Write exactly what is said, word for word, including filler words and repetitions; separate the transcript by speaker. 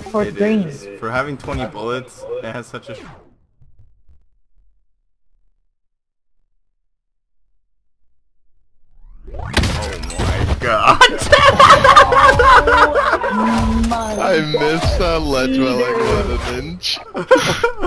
Speaker 1: for
Speaker 2: It
Speaker 1: green.
Speaker 2: is. For having twenty bullets, it has such a... Oh my god!
Speaker 1: Oh my
Speaker 3: I missed that ledge by like what, an inch?